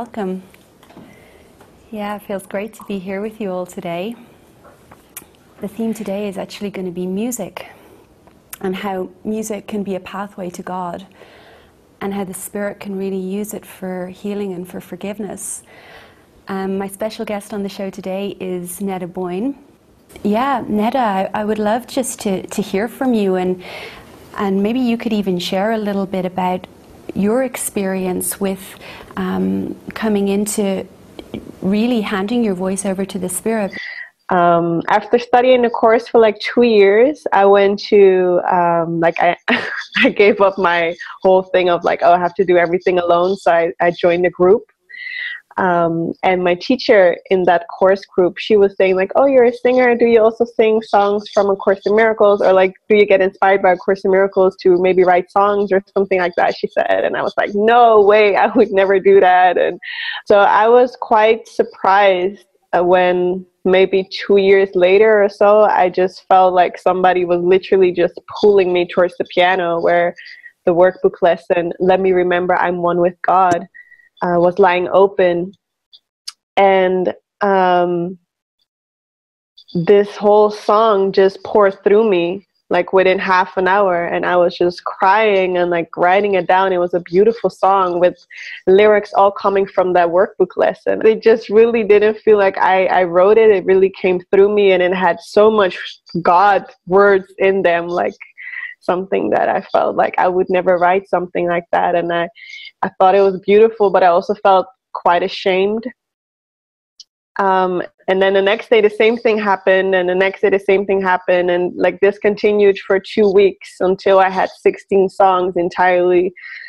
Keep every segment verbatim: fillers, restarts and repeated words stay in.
welcome. Yeah, it feels great to be here with you all today. The theme today is actually going to be music, and how music can be a pathway to God, and how the Spirit can really use it for healing and for forgiveness. Um, my special guest on the show today is Netta Boyne. Yeah, Netta, I, I would love just to, to hear from you, and and maybe you could even share a little bit about your experience with um, coming into really handing your voice over to the Spirit. Um, after studying the course for like two years, I went to, um, like, I, I gave up my whole thing of like, oh, I have to do everything alone. So I, I joined a group. Um, and my teacher in that course group, she was saying like, oh, you're a singer. Do you also sing songs from A Course in Miracles? Or like, do you get inspired by A Course in Miracles to maybe write songs or something like that? She said. And I was like, no way, I would never do that. And so I was quite surprised when maybe two years later or so, I just felt like somebody was literally just pulling me towards the piano, where the workbook lesson, Let Me Remember I'm One with God, uh, was lying open. And um, this whole song just poured through me like within half an hour, and I was just crying and like writing it down. It was a beautiful song with lyrics all coming from that workbook lesson. It just really didn't feel like I, I wrote it. It really came through me, and it had so much God words in them, like something that I felt like I would never write something like that. And I, I thought it was beautiful, but I also felt quite ashamed. Um, and then the next day, the same thing happened, and the next day, the same thing happened. And like this continued for two weeks until I had sixteen songs entirely,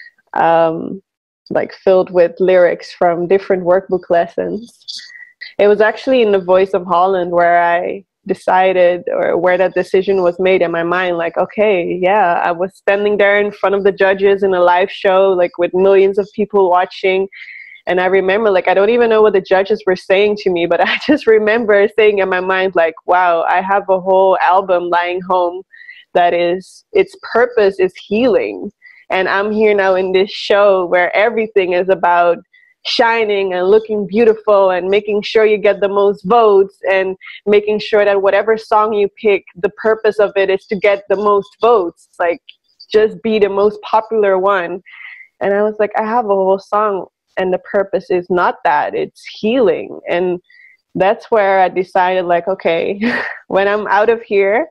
um, like filled with lyrics from different workbook lessons. It was actually in the Voice of Holland where I decided, or where that decision was made in my mind, like, okay, yeah, I was standing there in front of the judges in a live show, like with millions of people watching. And I remember, like, I don't even know what the judges were saying to me, but I just remember saying in my mind, like, wow, I have a whole album lying home that is, its purpose is healing. And I'm here now in this show where everything is about shining and looking beautiful and making sure you get the most votes, and making sure that whatever song you pick, the purpose of it is to get the most votes, like just be the most popular one. And I was like, I have a whole song, and the purpose is not that, it's healing. And that's where I decided, like, okay, when I'm out of here,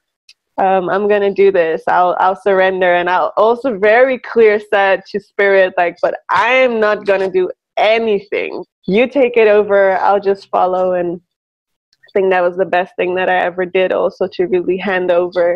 um, I'm gonna do this. I'll I'll surrender. And I'll also very clear said to Spirit, like, but I am not gonna do anything. You take it over, I'll just follow. And I think that was the best thing that I ever did, also to really hand over,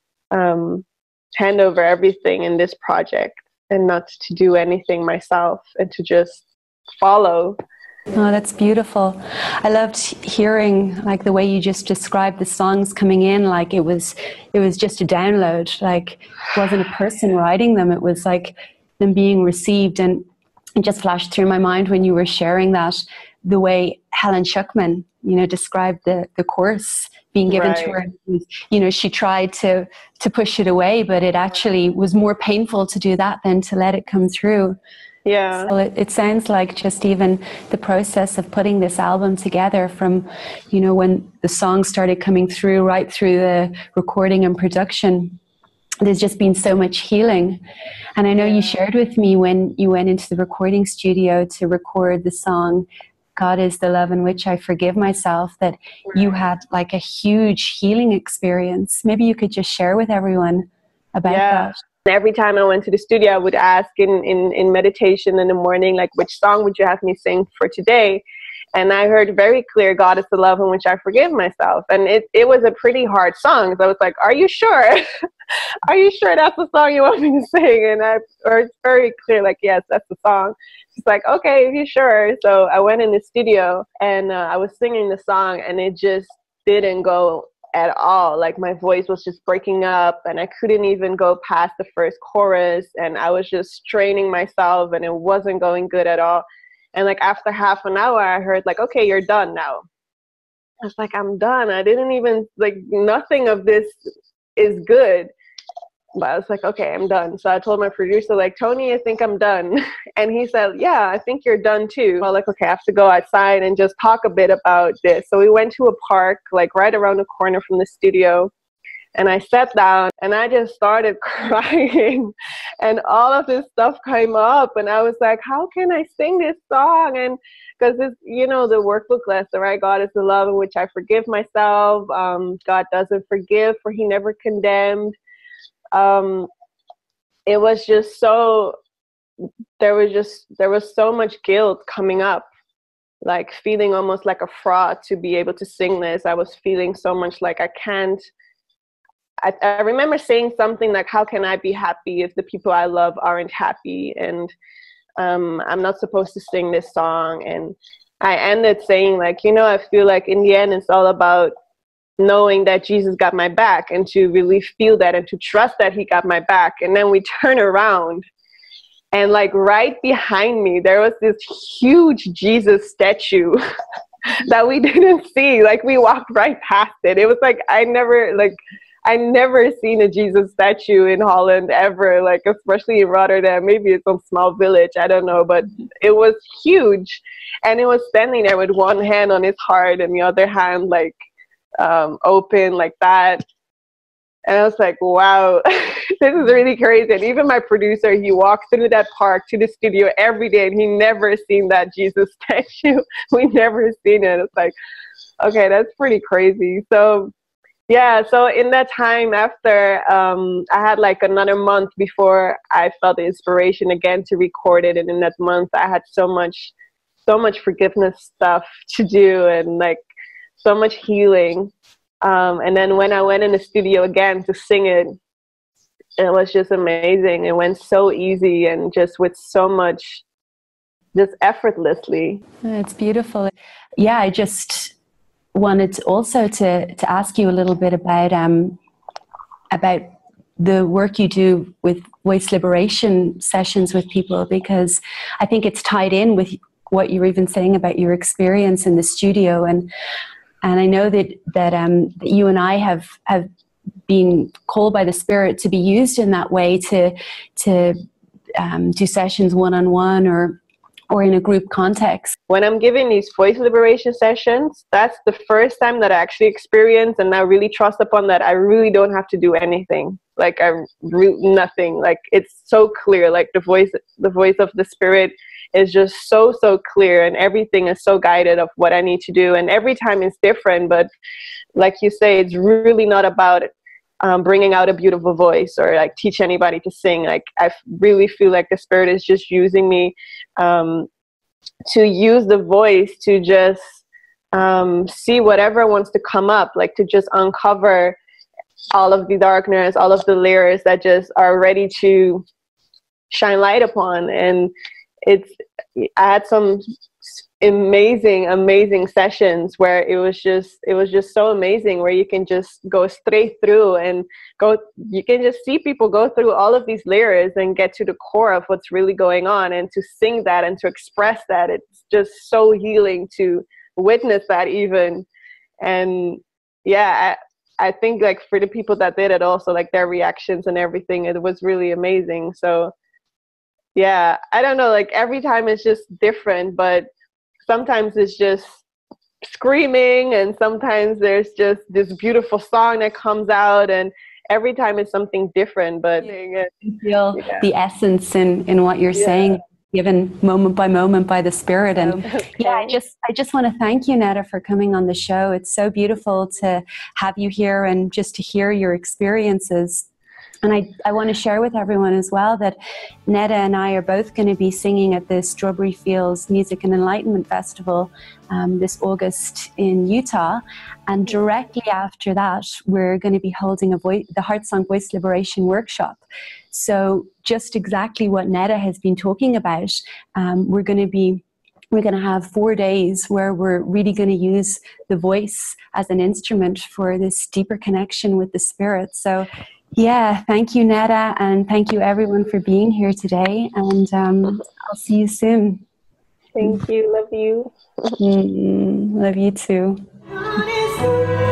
um, hand over everything in this project, and not to do anything myself, and to just follow. Oh, that's beautiful. I loved hearing like the way you just described the songs coming in, like it was it was just a download, like it wasn't a person writing them, it was like them being received. And it just flashed through my mind when you were sharing that, the way Helen Schuckman, you know, described the the course being given right to her. You know, she tried to to push it away, but it actually was more painful to do that than to let it come through. Yeah. So it, it sounds like just even the process of putting this album together, from, you know, when the songs started coming through, right through the recording and production, there's just been so much healing. And I know yeah. you shared with me when you went into the recording studio to record the song God Is the Love in Which I Forgive Myself, that right. you had like a huge healing experience. Maybe you could just share with everyone about yeah. that. Every time I went to the studio, I would ask in, in, in meditation in the morning, like, which song would you have me sing for today? And I heard very clear, God Is the Love in Which I Forgive Myself. And it, it was a pretty hard song. So I was like, are you sure? Are you sure that's the song you want me to sing? And I, or it's very clear, like, yes, that's the song. She's like, okay, if you're sure. So I went in the studio, and uh, I was singing the song, and it just didn't go at all. Like, my voice was just breaking up, and I couldn't even go past the first chorus, and I was just straining myself, and it wasn't going good at all. And like after half an hour, I heard like, okay, you're done now. I was like, I'm done. I didn't even, like, nothing of this is good. but I was like, okay, I'm done. So I told my producer, like, Tony, I think I'm done. And he said, yeah, I think you're done too. I was like, okay, I have to go outside and just talk a bit about this. So we went to a park, like right around the corner from the studio. And I sat down and I just started crying, and all of this stuff came up, and I was like, how can I sing this song? And because it's, you know, the workbook lesson, right? God is the love in which I forgive myself. Um, God doesn't forgive, for he never condemned. Um, it was just so, there was just, there was so much guilt coming up, like feeling almost like a fraud to be able to sing this. I was feeling so much like I can't, I, I remember saying something like, how can I be happy if the people I love aren't happy? And um, I'm not supposed to sing this song. And I ended saying, like, you know, I feel like in the end, it's all about knowing that Jesus got my back, and to really feel that and to trust that he got my back. And then we turn around, and like right behind me, there was this huge Jesus statue that we didn't see. Like we walked right past it. It was like, I never like, I never seen a Jesus statue in Holland ever, like especially in Rotterdam. Maybe it's some small village, I don't know, but it was huge. And it was standing there with one hand on his heart and the other hand like um, open like that. And I was like, wow, this is really crazy. And even my producer, he walks through that park to the studio every day, and he never seen that Jesus statue. We never seen it. It's like, okay, that's pretty crazy. So yeah, so in that time after, um, I had like another month before I felt the inspiration again to record it. And in that month, I had so much, so much forgiveness stuff to do, and like so much healing. Um, and then when I went in the studio again to sing it, it was just amazing. It went so easy and just with so much, just effortlessly. It's beautiful. Yeah, I just wanted also to to ask you a little bit about um about the work you do with voice liberation sessions with people, because I think it's tied in with what you were even saying about your experience in the studio. And and I know that that um that you and I have have been called by the Spirit to be used in that way, to to um, do sessions one on one or or in a group context. When I'm giving these voice liberation sessions, that's the first time that I actually experience and I really trust upon that I really don't have to do anything. Like I re- nothing. Like it's so clear. Like the voice, the voice of the Spirit is just so, so clear, and everything is so guided of what I need to do. And every time it's different, but like you say, it's really not about um, bringing out a beautiful voice or like teach anybody to sing. Like I really feel like the Spirit is just using me um, to use the voice to just um, see whatever wants to come up, like to just uncover all of the darkness, all of the layers that just are ready to shine light upon. And it's, I had some amazing, amazing sessions where it was just, it was just so amazing, where you can just go straight through and go, you can just see people go through all of these layers and get to the core of what's really going on, and to sing that and to express that. It's just so healing to witness that even. And yeah, I, I think like for the people that did it also, like their reactions and everything, it was really amazing. So yeah, I don't know, like every time it's just different, but sometimes it's just screaming, and sometimes there's just this beautiful song that comes out, and every time it's something different. But you feel yeah. the essence in, in what you're yeah. saying, given moment by moment by the Spirit. And okay. yeah, I just I just want to thank you, Netta, for coming on the show. It's so beautiful to have you here and just to hear your experiences. And I, I want to share with everyone as well that Netta and I are both going to be singing at the Strawberry Fields Music and Enlightenment Festival um, this August in Utah. And directly after that, we're going to be holding a voice, the Heartsong Voice Liberation Workshop. So just exactly what Netta has been talking about, um, we're going to be We're going to have four days where we're really going to use the voice as an instrument for this deeper connection with the Spirit. So yeah, thank you, Netta, and thank you everyone for being here today, and um, I'll see you soon. Thank you. Love you. Mm, love you too.